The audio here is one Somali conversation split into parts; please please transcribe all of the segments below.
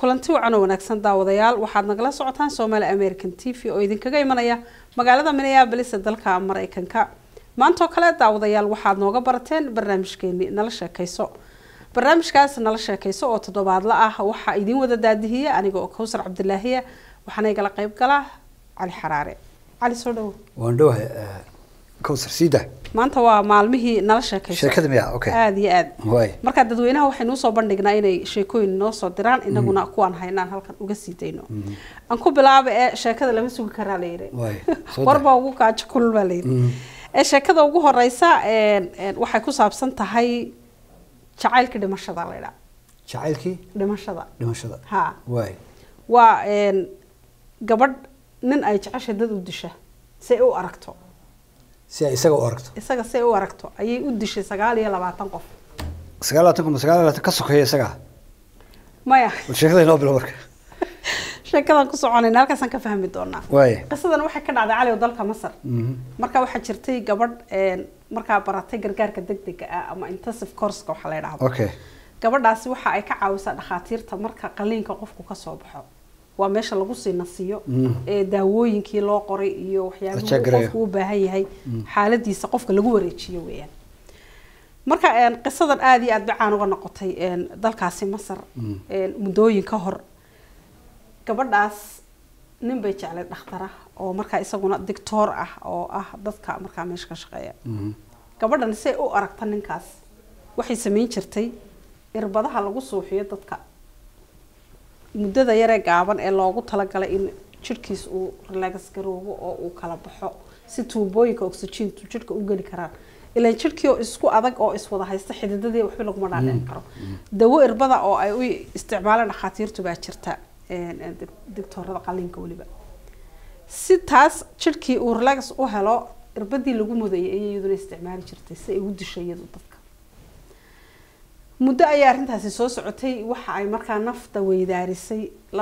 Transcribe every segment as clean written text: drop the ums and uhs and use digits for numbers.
kulanti wacan wanaagsan daawadayaal waxaad nagala socotaan Somali American TV oo idinkaga imanaya magaalada Minneapolis ee dalka Mareykanka maanta kale daawadayaal waxaad nooga barateen barnaamijkeeni nala sheekayso barnaamijkaas nala sheekayso oo toddobaadla ah waxa idin wada daadihiya aniga oo Kawsar Cabdilaahiya waxaan igala qayb galaa Ali Xaraare Ali soo dhaw waan dhawahay Kawsar Sida maanta waa maalmihii nala sheekayso sheekada miya okay aad iyo aad marka dadweynaha waxaynu soo bandhignaa inay sheekooyin noo soo diraan inaguna kuwan haynaan halkan uga sii dayno aan ku bilaabay sheekada lama sugi karaa la yiri warba ugu kaajo kulul baa la yiri sheekada ugu horeysa waxay ku saabsan tahay jacaylka dhimashada la yiraahdo jacaylkii dhimashada ha waa gabadh nin ay jeceshay dad u disha si ay u aragto si ay isaga u aragto ayay u dishay 29 qof 29 ka sokeeyay isaga maya sheekada inoo bilo marka sheekadan ku soconayna halkaas aan ka fahmi doonaa qisadan waxay ka dhacday Cali oo dalka Masar marka waxa jirtay gabadh marka baratay gargaarka degdega ah ama intensive course waxa la yiraahdo gabadhaasi waxa ay ka caawisaa dhakhaatiirta marka qaliinka qofku ka soo baxo waa meesha lagu sii nasiyo daawooyinkii loo qoray iyo waxyaabaha qofku u baahan yahay xaaladiisa qofka lagu wareejiyo weeyaan marka qisadan aad iyo aad bacaan uga noqotay dalkaasi Masar mudooyin ka hor gabadhaas nin bay jeclay dhakhtar ah oo marka isaguna doctor ah oo ah dadka marka meesha ka shaqeeya gabadhan si u aragta ninkaas waxay sameyn jirtay irbadaha lagu suuxiyo dadka muddada yar ee gaaban ee loogu talagalay in jirkiis uu relax garoobo oo uu kala baxo si tuubooyinka oxygen jirka u gali karaan ilaa jirkii oo isku adag oo iswada haysta xididadii waxba lagu madhaaleen karo dawo irbada oo ay u isticmaalaan dhakhaatiirtu baa jirta doctorada qaliinka waliba si taas jirkii uu relax u helo irbadii lagu mudayay ayay iyaduna isticmaali jirtay si ay u dishay iyadu dadka muddo ay arintaasi soo socotay waxa ay markaa nafta weydaarisay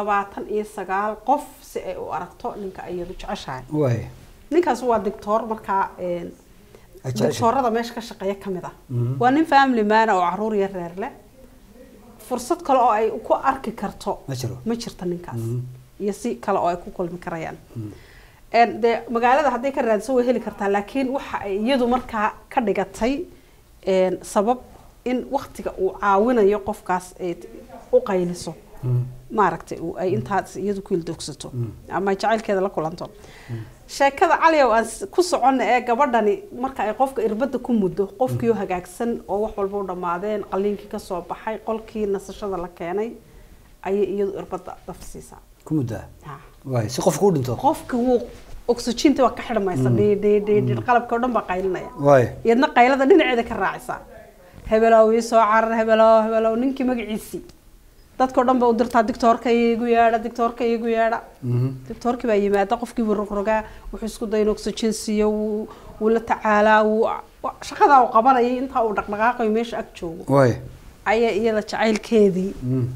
29 qof si ay u aragto ninka iyadu jeceshahay ninkaas waa doctor markaa doctorada meesha ka shaqeeya kamid ah waa nin family man oo caruur yar reer leh fursad kale oo ay ku arki karto ma jirto ninkaas iyo si kale oo ay ku kulmi karayaan de magaalada haday ka raadso way heli kartaa laakiin waxa ay iyadu markaa ka dhigatay sabab in waqtiga uu caawinayo qofkaas ay u qayliso maaragtay oo ay intaas iyadu ku ildoogsato ama jacaylkeeda la kulanto sheekada Cali oo aan ku socono ee gabadhani marka ay qofka irbada ku muddo qofkii hagaagsan oo wax walba u dhamaadeen qaliinkii ka soo baxay qolkii nasashada la keenay ay iyadu irbada dafsiisa ku mudda si qofku u dhinto qofku uu oxygen waa ka xidhmaysa qalabka oo dhan ba qaylinaya iyadna qaylada dhinaceeda ka raacaysa hebelaw soo carar hebelaw ninkii magaciisi dadka dhan ba u dirtaa doctorka iyagu yaada doctorka baa yimaada qofkii rogroga wuxuu isku dayn oxygen siiyo uu la tacaalaa shaqada uu qabanayay inta uu dhaqdhaqaaqay meesha ag joogo ayaa iyada jacaylkeedii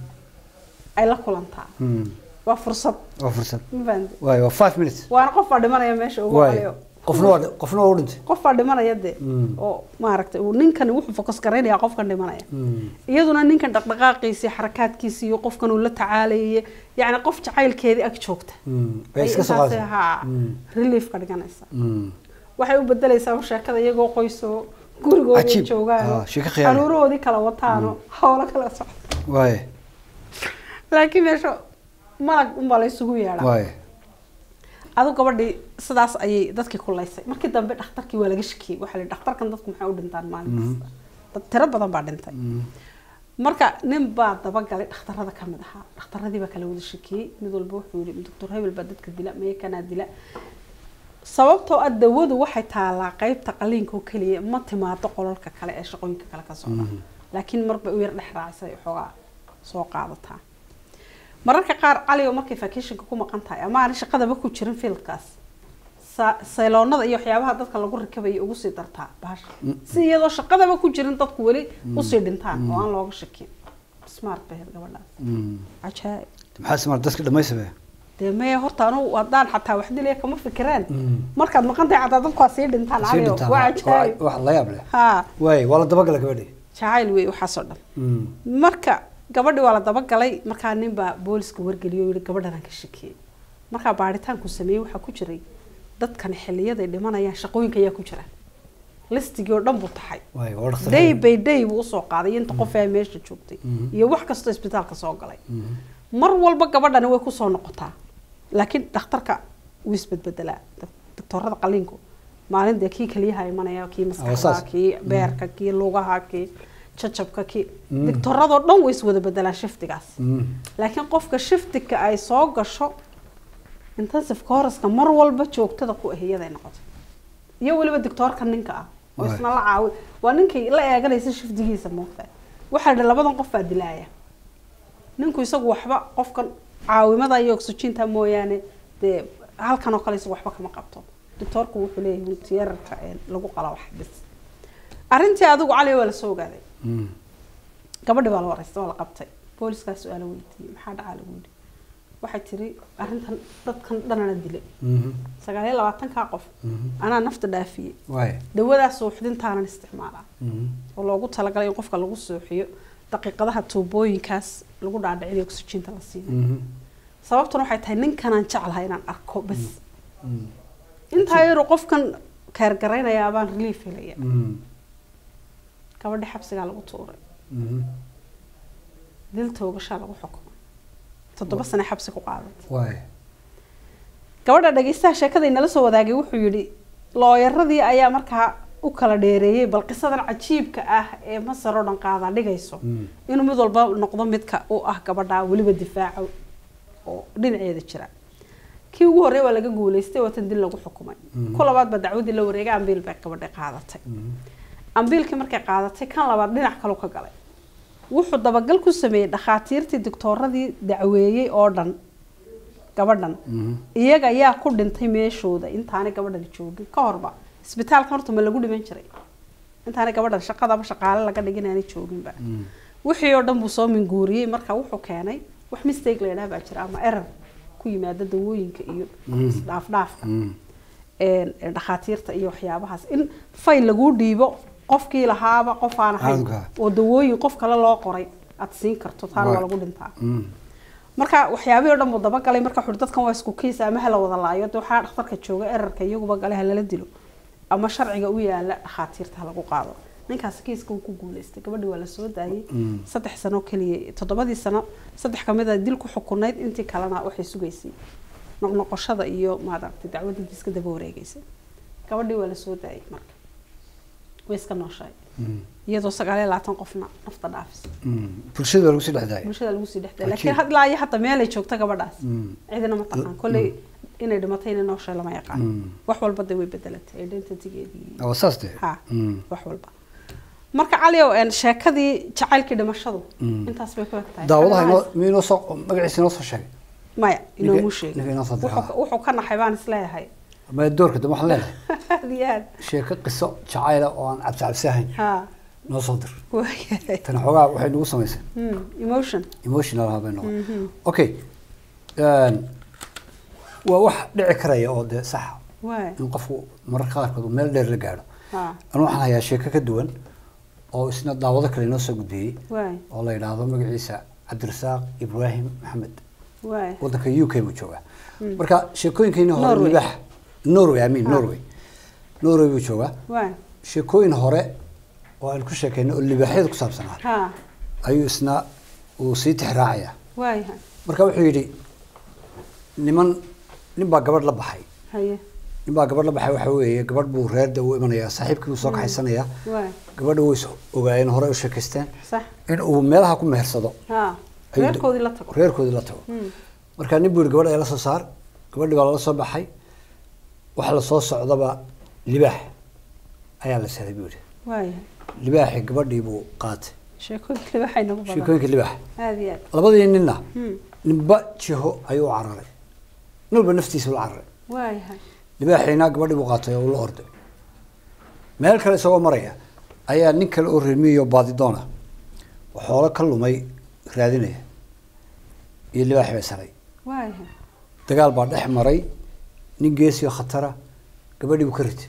ay la kulantaa waa fursad waa 5 minutes waa qof dhimanaya meesha ugu qaliyo qofna u dhintay qof dhimanaya de oo maaragtay uu ninkan wuxuu focus gareynaya qofkan dhimanaya iyaduna ninkan dhaqdhaqaaqiisa xarakaadkiisa iyo qofkan uu la tacaalayay yaani qof jacaylkeedii ag joogta bay iska soo qaatay relief ka dhiganaysa waxay u bedelaysaa sheekada iyagoo qoyso gurigooda joogaan xanuuroodii kala wataano hawlo kala socdo laakiin meesha malag la isugu yeedhaa adu gabadhii sidaas ayay dadkii kuleysay markii dambe dhakhtarkii waa laga shakiyay waxa la dhakhtarkan dadku maxay u dhintaan maalin kasta dad tiro badan baa dhintay marka nin baa daba galay dhakhtarada kamid aha dhakhtaradii baa kala wada shakiyay mid walba wuxuu yiri doctor Hebel baa dadka dila ma kana dila sababtoo ah dawadu waxay taalaa qaybta qaliinka kaliya ma timaado qolalka kale ee shaqooyinka kale ka socda laakiin marba u yar dhexraacay xogaa soo qaadataa mararka qaar Cali oo markay vacation ku maqan tahay ama aan shaqadaba ku jirin fieldkaas saloonada iyo waxyaabaha dadka lagu rakabayo ugu sii dartaa baasha si iyadoo shaqadaba ku jirin dadku wali u sii dhintaan oo aan looga shakin smart bay gabadhaas ajaayib maxaa smart dadka dhamaysabe ma horta anu wadaan xataa wax dilay kama fikiraan markaad maqan tahay xataa dadku sii dhintaan Cali waa ajaayib wax la yaab leh wala daba gal gabadhii jacayl way waxa soo dhan marka gabadhi waa la daba galay markaa nin baa booliska wargeliyo yiri gabadhan ka shakiyay markaa baaritaanku sameeyay waxa ku jiray dadkan xilliyada ay dhimanayaan shaqooyinka ayaa ku jira listigii oo dhan buu taxay day by day buu soo qaaday inta qof ay meesha joogtay iyo wax kasta isbitaalka soo galay mar walba gabadhan way ku soo noqotaa laakiin dhakhtarka wuu isbedbedelaa doctorada qaliinku maalinta kii kaliyaha imanaya kii maskaxda kii beerka kii lugaha kii jajabka kii doctorada dhan way iswada bedelaan shiftigaas laakiin qofka shiftiga ay soo gasho intensive course-ka mar walba joogtada ku ahiyada noqoto iyo waliba doctorka ninka ah oo isna la caawi waa ninkii la eeganaysa shiftigiisa moogta waxa la labadan qof baa dilaaya ninku isagu waxba qofkan caawimada iyo oxygen-ta mooyaane halkan oo kale waxba kama qabto doctorku wuxuu leeyahay tiyarka lagu qala wax bis arintii adigu cali wala soo gaaday gabadhi baa la wareystay waa la qabtay booliska su'aal weydiiyay maxaa dhacay lagu yiri waxay tiri arintan dadkan dhanana dilay 29 ka qof ana nafta dhaafiyay dawadaas suuxdintaanan isticmaalaa oo loogu talagalay in qofka lagu suuxiyo daqiiqadaha tuubooyinkaas lagu dhaadhiciyo oxygen-ta la siiyo sababtuna waxay tahay ninkan aan jeclahay inaan arko bas inta yar qofkan kaar garaynaya baan relief helaya gabadhi xabsiga lagu tuuray dil toogasha lagu xukumay 7 sano xabsi ku qaadatay gabadha dhageystaha sheekada inala soo wadaagay wuxuu yiri looyaradii ayaa markaa u kala dheereeyay bal qisadan cajiibka ah ee Masar oo dhan qaada dhigayso inuu mid walba noqdo midka uu ah gabadha waliba difaaco oo dhinaceeda jira kii ugu horeeyay waa laga guuleystay watan dil lagu xukumay ku labaad ba dacwadii la wareegay ambiil bay gabadha qaadatay ambiilkii markay qaadatay kan labaad dhinac kale ka galay wuxuu dabagal ku sameeyay dhakhaatiirtii doctoradii dacweeyay oo dhan gabadhan iyaga ayaa ku dhintay meeshooda intaanay gabadhan joogin ka horba isbitaalka horta ma lagu dhiman jiray intaanay gabadhan shaqada shaqaale laga dhiganaanay joogin ba wixii oo dhan buu soo minguuriyay marka wuxuu keenay wax mistake la yiraahdo jira ama error ku yimaada dawooyinka iyo dhaafka dhakhaatiirta iyo waxyaabahaas in fayl lagu dhiibo qofkii lahaaba qof aan ahayn oo dawooyin qof kale loo qoray aad siin karto taan waa lagu dhintaa marka waxyaabaha oo dhan uu daba galay marka xur dadkan waa isku kiis ama hala wada laayo waxa dhakhtarka jooga errorka iyaguba galay hala dilo ama sharciga u yaala dhakhaatiirta lagu qaado ninkaas kiiska uu ku guuleystay gabadhii waa la soo daayay 3 sano kaliya 7 sano 3 kamid ah dil ku xukunayd intii kalena waxay sugaysay noqnoqoshada iyo maadagtay dacwadii iska daba wareegaysay gabadhii waa la soo daayay marka way iska nooshay iyadoo 29 qofna nafta dhaafisay bulshada lagu sii dhexday laakiin had ilaa hatta meel ay joogto gabadhaas cidina ma taqaan kulay inay dhimatay inay nooshay lama yaqaan wax walba way bedelatay identity-geedii oo saastay wax walba marka cali oo sheekadii jacaylkii dhimashadu intaas bay ku egtahay daawadaha miino soo magaciisa noo soo sheegay maya inoo mu sheegay wuxuu ka naxay baan isleeyahay ما دورك ده محلنا شيء قصة شعائر وان عبد سهل نصدر تنحوها واحد نوصل مثلا emotion هذا بينه اوكي وواحد دعكرية او ده صح نقفوا مرة خارج ميل دير لقاله انا waxaan hayaa sheeko ka duwan oo isna daawada kale noo soo gudbiyay oo la yiraahdo magaciisa Cabdirasaaq Ibrahim Maxamed wadanka UK buu joogaa marka sheekooyinkeena hore libax Norway buu joogaa sheekooyin hore oo aan ku sheekayno oo libaxyada ku saabsanaa ayuu isna uu sii tixraacaya marka wuxuu yiri nin baa gabadh la baxay waxa weeye gabadh buu reerda u imanaya saaxiibkii uu soo kaxaysanaya gabadha way ogaayeen hore u sheekaysteen in uu meelaha ku mehersado reerkoodii la tago marka nin buu gabadha la soo saar gabadhii baa la soo baxay waxa la soo socdaba libax ayaa la saday buu libaaxi gabadhii buu qaatay sheekooyinka libax labadii ninna ninba jiho ayuu cararay ninba naftiisa u cararay libaaxina gabadhii buu qaatay oo la orday meel kale isagoo maraya ayaa nin kale oo reemiyo baadi doona xoolo ka lumay raadinaya iyo libaax bay saray dagaal baa dhex maray nin geesiyo khatara gabadhii buu ka ritay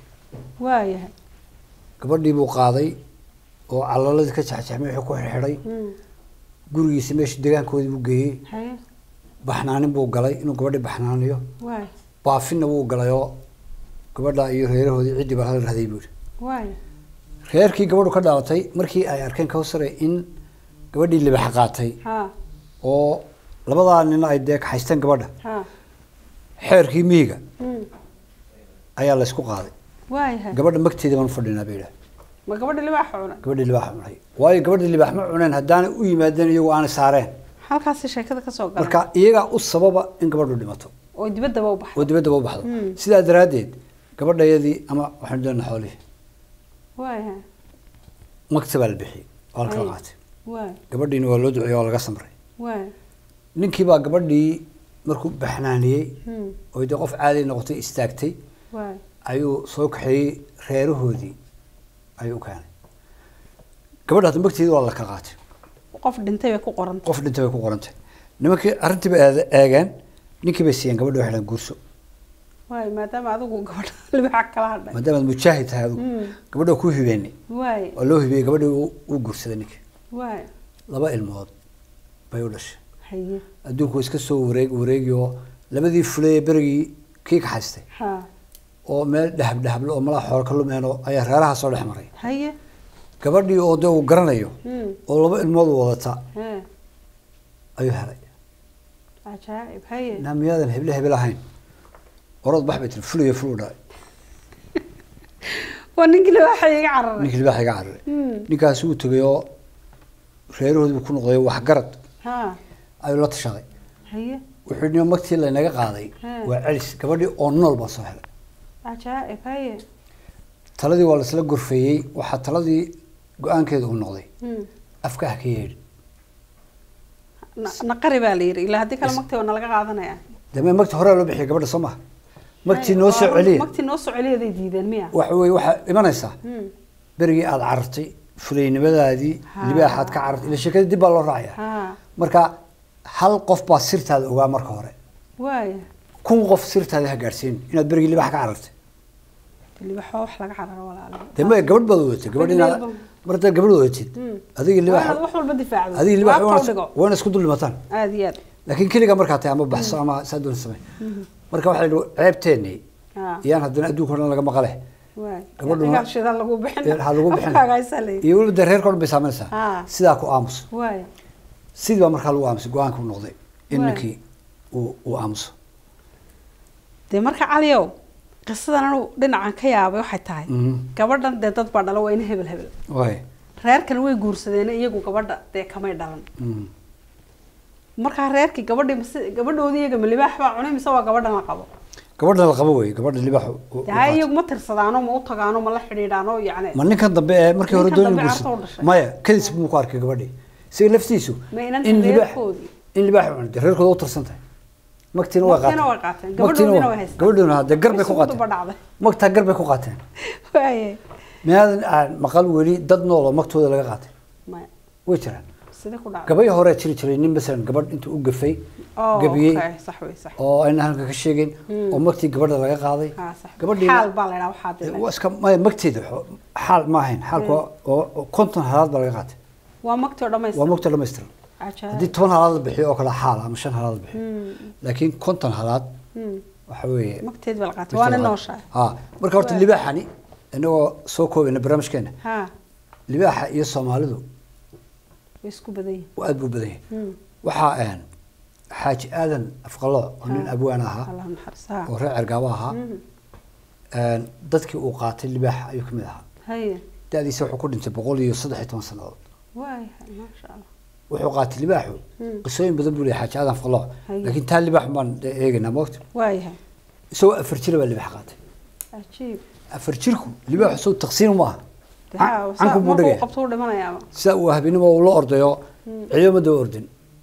gabadhii buu qaaday oo calaladii ka jaxjaxmay wuxuu ku xidhay gurigiisa meesha deegaankoodii buu geeyey baxnaanin buu galay inuu gabadhii baxnaaniyo baafinna wuu galayoo gabadha iyo reerahoodii ciddii baa hala rahday buu yidhi reerkii gabadhu ka dhaalatay markii ay arkeen Kawsare in gabadhii libax qaatay oo labadaa nina ay dee kaxaysteen gabadha xeerkii miyiga ayaa la isku qaaday gabadha magteeda baan fadhinaa bay yidhahdeen ma gabadha libaax cunay gabadha libaax cunay waayo gabadha libaax ma cuneen haddaanay u yimaadeen iyagoo aanay saareen halkaasi sheekada ka soo galay marka iyagaa u sababa in gabadhu dhimato oo dibaddaba u baxdo sidaa daraaddeed gabadhayadii ama waxaan doonaa xoolihii magta baa la bixiyey waa la kala qaatay gabadhiina waa loo duceeyey waa laga samray ninkii baa gabadhii markuu baxnaaniyey oo dee qof caadi noqotay istaagtay ayuu soo kaxeeyey reerahoodii ayuu keenay gabadha hadda magteedii waa la kala qaatay qof dhintay bay ku qorantay nimankii arrintii bay eegeen ninkii bay siiyeen gabadha waxay dhahan guurso maadaama adigu gabadha libaax kala hadhay maadaama aad mujaahid tahay adigu gabadha ku hibeynay waa loo hibiyey gabadhii uu guursaday ninkii 2 ilmood bay u dhashay adduunku iska soo wareegiyoo labadii fulay berigii kii ka haystay oo meel dhahab oo mala xoor ka lumeeno ayaa reeraha soo dhex maray gabadhii oo dee uu garanayo oo 2 ilmood wadata ayuu helay naamiyaadan hebel ahayn orod bax bay tiri fulay dhaay waa ninkii libaax iga cararay ninkaas uu tagay oo reerahoodii ku noqday wax garad ayuu la tashaday wuxuu yidhi magtii la naga qaaday waa celis gabadhii oo nool baa soo helay taladii waa la isla gorfeeyey waxaa taladii go-aankeeda uu noqday afka ah ka yeedhi naqari baa la yidhi ilaa haddii kale magtii waa nalaga qaadanaya deme magtii hore loo bixiyay gabadha soo maha magtii noo soo celiyaday diideen miya waxaa imanaysaa berigii aada carartay fulaynimadaadii libaaxaad ka carartay ila sheekadii dib baa loo raacaya marka hal qof baa sirtaada ogaa marka hore 1,000 qof sirtaada ha gaadhsiin inaad berigii libaax ka carartay libaax wax laga cararo walaalo deme gabadh baad wadatay gabadhiina marta gabadh wadatid adiga libaax wax walba difaacdo adiga libaax waana isku dul dhimataan aad iyo aad laakiin keliga markaa tahay ama baxso ama saadoon samay marka waxa la ceebteenay iyaan haddana adduunka dhan laga maqale gabadhuna shida lagu bixin iyo waliba reerkood bay saameynaysaa sidaa ku aamus sidii baa markaa lagu aamusay go-aanka u noqday in ninkii uu aamuso dee marka caliyow qisadan anu dhinacan ka yaabay waxay tahay gabadhan dee dad baa dhalo waa ina hebel reerkan way guursadeen iyagu gabadha dee kamay dhalan markaa reerkii gabadhoodii iyaga ma libaax baa cunay mise waa gabadhan la qabo gabadhan la qabo wey gabadha libaax iyagu ma tirsadaano ma u tagaano ma la xidhiidhaano yani ma ninkan dambe ee markii hore dooni guursaday maya kadis buu ku arkay gabadhii si laftiisu in libaax cunay reerkooda u tirsan tahay magtiina waa qaateen gabadhoodina hadda gar bay ku qaateen magtaa gar bay ku qaateen miyaadan aan maqal weli dad nool oo magtooda laga qaatay way jiraan gabay hore jiray nin masalan gabadh intuu u gafay gabiyey oo ayna halka ka sheegeen oo magtii gabadha laga qaaday gabadhii xaal baa la yiraahdaa waa iska magteeda xaal ma ahayn xaalku oo 50 halaad baa laga qaatay waa magtoo dhammaystiran haddii 10 halaad la bixiyo oo kale xaal ama 5 halaad la bixiyo laakiin 50 halaad waxa weeye magteed baa la qaatay waana nooshahay marka horta libaaxani inagoo soo koobina barnaamijkeena libaaxa iyo Soomaalidu isku baday aad buu baday waxa xaaji aadan afqalo oo nin abwaan ahaa oo reer Cergaabo ahaa dadkii uu qaatay libaax ayuu kamid ahaa daadiisa wuxuu ku dhintay 113 sanadood ma sha Allah wuxuu qaatay libaaxu qisooyin badan buu leeyahay xaaji aadan afqalo laakiin taa libaax baan eegaynaa moogta isagoo 4 jir baa libaax qaatay ajiib 4 jirku libaaxu soo taqsiin ma aha عنكم بودجة. سا وهبيني ما والله أرضيه عيوم ده أردن.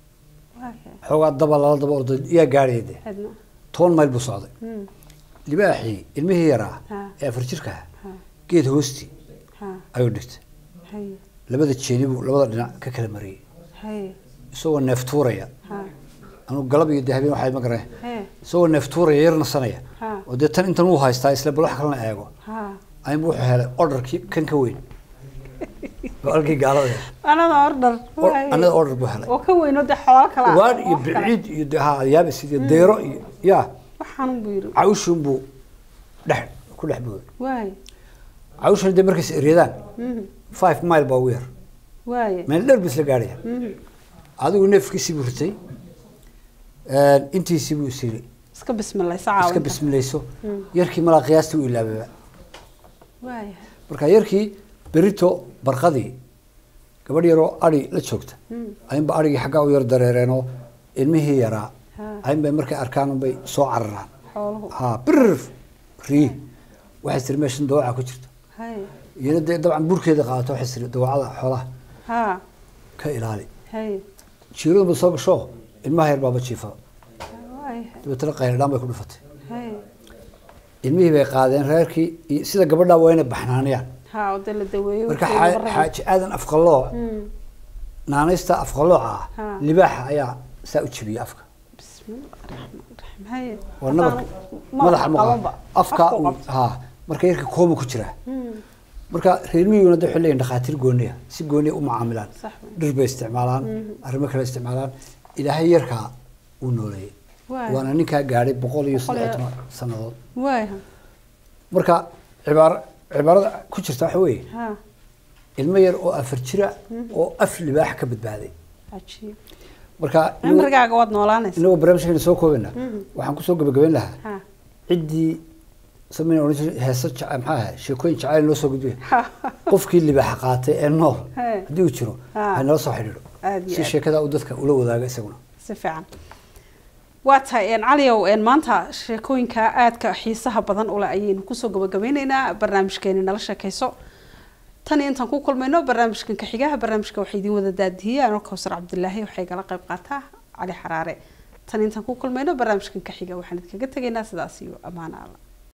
حوار دبل على دبل أردن يا قاري ده. تون ما يلبس هذا. اللي باحي المهيرة. فرشركة. كيد هوستي. أيودت. لبدت شيني لبدت ككلام مري. سوى النفتورية. أنا قلبي الذهبي واحد مقرأ. سوى النفتورية يرنا صنية. وده تن أنت مو هاي ستايل بروح كلنا أيقو. أي بروح هلا أوردر كن كوين halkii gaalada anada order buu helay oo ka weyn oo xoolo kala waan iyo biciid iyo yaab sidii deero iyo ya waxaan buu yiri cawshun buu ku dhex buu cawshun de markay ereedaan 5 mile baa weer meel dheer bis la gaaraya adigu neefkiisii buu ritay intiisii buu siray iska bismilayso yarkii mala qiyaastii uu ilaabay marka yarkii berito barqadii gabadh yaroo ari la joogta aynba arigii xaggaa u yar dareereenoo ilmihii yaraa aynbay markay arkaan bay soo cararaan ha bir rii waxay tiri meeshan dawaaca ku jirto iyana dee dabcan burkeeda qaadato waxay tiri dawaacada xoolaha ka ilaali jiiradu ba soo gasho ilmaha yar baaba jiifa dabeetana qayladhaan bay ku dhufatay ilmihii bay qaadeen reerkii sida gabadhaa waa inay baxnaaniyaan marka xaaji aadan afqalooc naanaysta afqalooca ah libaaxa ayaa saa u jebiyey afka waa nabarka madaxa maqaa afka marka yarka kooma ku jiraa marka reer miyiguna da waxay leeyihin dhakhaatiir gooniya si gooniya u macaamilaan dhir bay isticmaalaan arrimo kale isticmaalaan ilaahay yarkaa uu nooleeyey waana ninkaa gaadhay 130 sannadood marka cibaarada ku jirta waxa weeye ilmo yar oo 4 jira oo af libaax ka badbaaday marka cimrigaaga wad noolaanaysa inuu barnaamijkeena soo koobana waxaan ku soo gabagabeyn lahaa cidii sameyn oo heesa maxaa sheekooyin jacayl loo soo gudbiyo qofkii libaax qaatay ee nool hadii uu jiro ay noo soo xidhiidho si sheekada uu dadka ula wadaaga isaguna si fiican waatahay caliyow maanta sheekooyinka aadka xiisaha badan ula ayaynu kusoo gabagabaynaynaa barnaamijkeena nala sheekayso tan intaan ku kulmayno barnaamijkan ka xigaha barnaamijka waxay idin wada daadiyay anoo Kawsar Cabdullaahi waxay kala qayb qaataa Cali Xaraare tan intaan ku kulmayno barnaamijkan ka xiga waxaan idinkaga tagaynaa sidaas iyo amaana Allah